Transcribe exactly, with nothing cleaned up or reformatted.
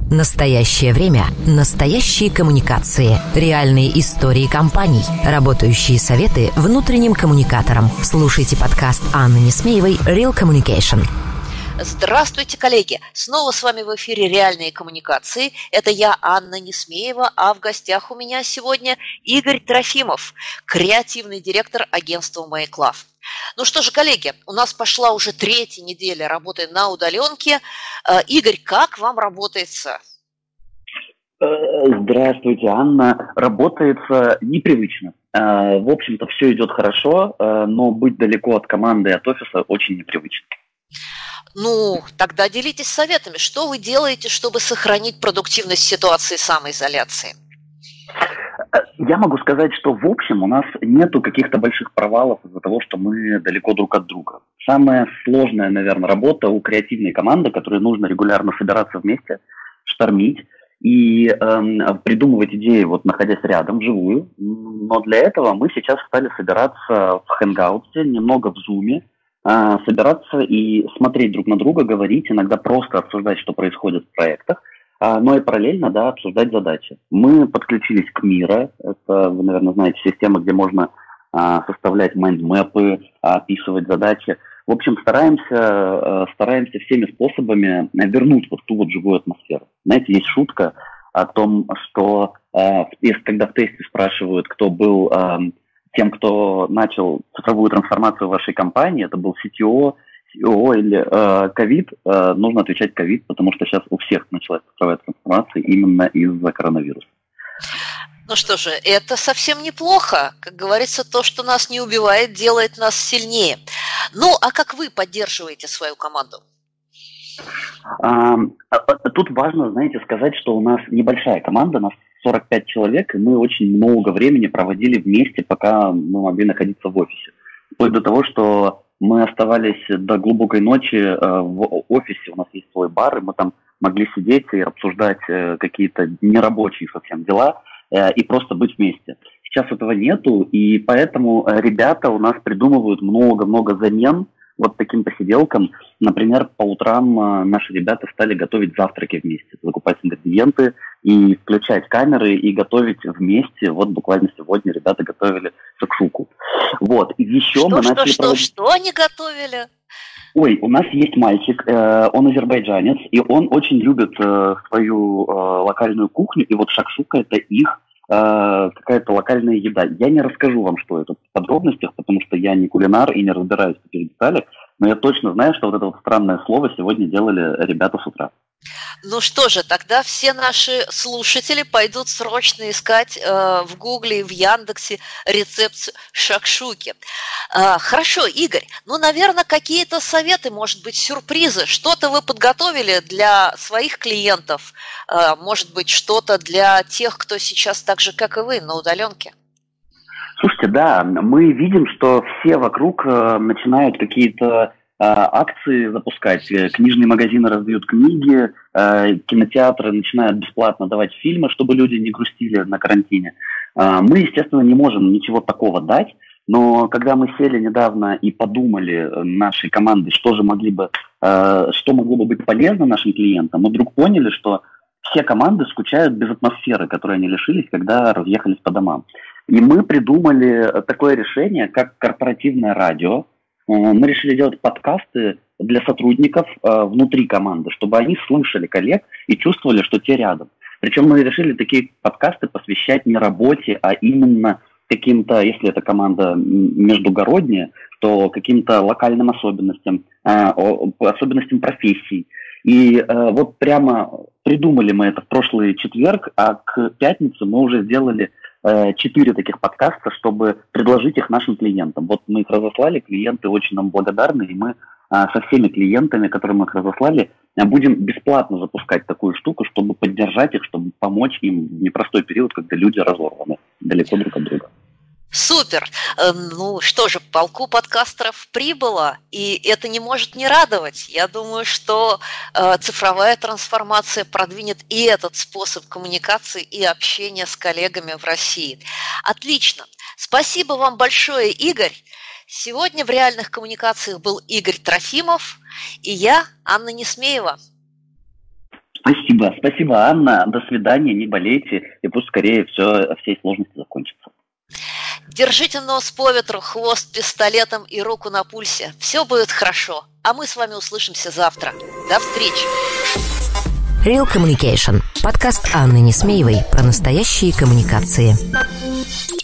Настоящее время, настоящие коммуникации, реальные истории компаний, работающие советы внутренним коммуникаторам. Слушайте подкаст Анны Несмеевой «Real Communication». Здравствуйте, коллеги! Снова с вами в эфире «Реальные коммуникации». Это я, Анна Несмеева, а в гостях у меня сегодня Игорь Трофимов, креативный директор агентства Make Love. Ну что же, коллеги, у нас пошла уже третья неделя работы на удаленке. Игорь, как вам работается? Здравствуйте, Анна. Работается непривычно. В общем-то, все идет хорошо, но быть далеко от команды и от офиса очень непривычно. Ну, тогда делитесь советами. Что вы делаете, чтобы сохранить продуктивность ситуации самоизоляции? Я могу сказать, что в общем у нас нету каких-то больших провалов из-за того, что мы далеко друг от друга. Самая сложная, наверное, работа у креативной команды, которой нужно регулярно собираться вместе, штормить и э, придумывать идеи, вот находясь рядом, вживую. Но для этого мы сейчас стали собираться в Hangouts, немного в Zoom, э, собираться и смотреть друг на друга, говорить, иногда просто обсуждать, что происходит в проектах, но и параллельно, да, обсуждать задачи. Мы подключились к Мира, это, вы, наверное, знаете, система, где можно а, составлять майндмэпы, описывать задачи. В общем, стараемся, а, стараемся всеми способами вернуть вот ту вот живую атмосферу. Знаете, есть шутка о том, что а, когда в тесте спрашивают, кто был а, тем, кто начал цифровую трансформацию в вашей компании, это был си ти о, О, или ковид, э, э, нужно отвечать ковид, потому что сейчас у всех началась цифровая трансформация именно из-за коронавируса. Ну что же, это совсем неплохо. Как говорится, то, что нас не убивает, делает нас сильнее. Ну, а как вы поддерживаете свою команду? А, тут важно, знаете, сказать, что у нас небольшая команда, нас сорок пять человек, и мы очень много времени проводили вместе, пока мы могли находиться в офисе. Вплоть до того, что мы оставались до глубокой ночи э, в офисе, у нас есть свой бар, и мы там могли сидеть и обсуждать э, какие-то нерабочие совсем дела э, и просто быть вместе. Сейчас этого нету, и поэтому э, ребята у нас придумывают много-много замен вот таким посиделкам. Например, по утрам э, наши ребята стали готовить завтраки вместе, закупать ингредиенты и включать камеры и готовить вместе. Вот буквально сегодня ребята готовили шакшуку. Вот. И еще что, мы что, начали что, проводить... что они готовили? Ой, у нас есть мальчик, э, он азербайджанец, и он очень любит э, свою э, локальную кухню, и вот шакшука – это их э, какая-то локальная еда. Я не расскажу вам, что это в подробностях, потому что я не кулинар и не разбираюсь в этих деталях, но я точно знаю, что вот это вот странное слово сегодня делали ребята с утра. Ну что же, тогда все наши слушатели пойдут срочно искать э, в Гугле и в Яндексе рецепт шакшуки. Э, хорошо, Игорь, ну, наверное, какие-то советы, может быть, сюрпризы. Что-то вы подготовили для своих клиентов, э, может быть, что-то для тех, кто сейчас так же, как и вы, на удаленке? Слушайте, да, мы видим, что все вокруг э, начинают какие-то акции запускать, книжные магазины раздают книги, кинотеатры начинают бесплатно давать фильмы, чтобы люди не грустили на карантине. Мы, естественно, не можем ничего такого дать, но когда мы сели недавно и подумали нашей командой, что же могли бы, что могло бы быть полезно нашим клиентам, мы вдруг поняли, что все команды скучают без атмосферы, которой они лишились, когда разъехались по домам. И мы придумали такое решение, как корпоративное радио. Мы решили делать подкасты для сотрудников э, внутри команды, чтобы они слышали коллег и чувствовали, что те рядом. Причем мы решили такие подкасты посвящать не работе, а именно каким-то, если это команда междугородняя, то каким-то локальным особенностям, э, особенностям профессий. И э, вот прямо придумали мы это в прошлый четверг, а к пятнице мы уже сделали четыре таких подкаста, чтобы предложить их нашим клиентам. Вот мы их разослали, клиенты очень нам благодарны, и мы а, со всеми клиентами, которым мы их разослали, будем бесплатно запускать такую штуку, чтобы поддержать их, чтобы помочь им в непростой период, когда люди разорваны далеко друг от друга. Супер! Ну что же, полку подкастеров прибыло, и это не может не радовать. Я думаю, что э, цифровая трансформация продвинет и этот способ коммуникации и общения с коллегами в России. Отлично! Спасибо вам большое, Игорь! Сегодня в реальных коммуникациях был Игорь Трофимов и я, Анна Несмеева. Спасибо, спасибо, Анна. До свидания, не болейте, и пусть скорее все, все сложности закончатся. Держите нос по ветру, хвост пистолетом и руку на пульсе. Все будет хорошо. А мы с вами услышимся завтра. До встречи. Real Communication. Подкаст Анны Несмеевой про настоящие коммуникации.